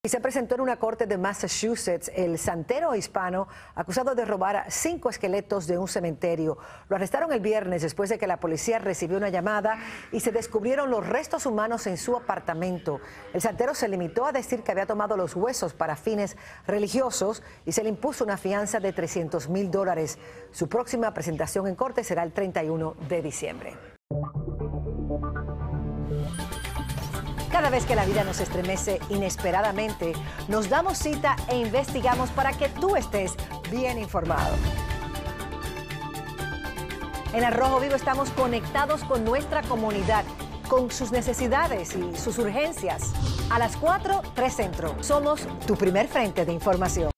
Y se presentó en una corte de Massachusetts el santero hispano acusado de robar 5 esqueletos de un cementerio. Lo arrestaron el viernes después de que la policía recibió una llamada y se descubrieron los restos humanos en su apartamento. El santero se limitó a decir que había tomado los huesos para fines religiosos y se le impuso una fianza de $300,000. Su próxima presentación en corte será el 31 de diciembre. Cada vez que la vida nos estremece inesperadamente, nos damos cita e investigamos para que tú estés bien informado. En Al Rojo Vivo estamos conectados con nuestra comunidad, con sus necesidades y sus urgencias. A las 4, 3 Centro. Somos tu primer frente de información.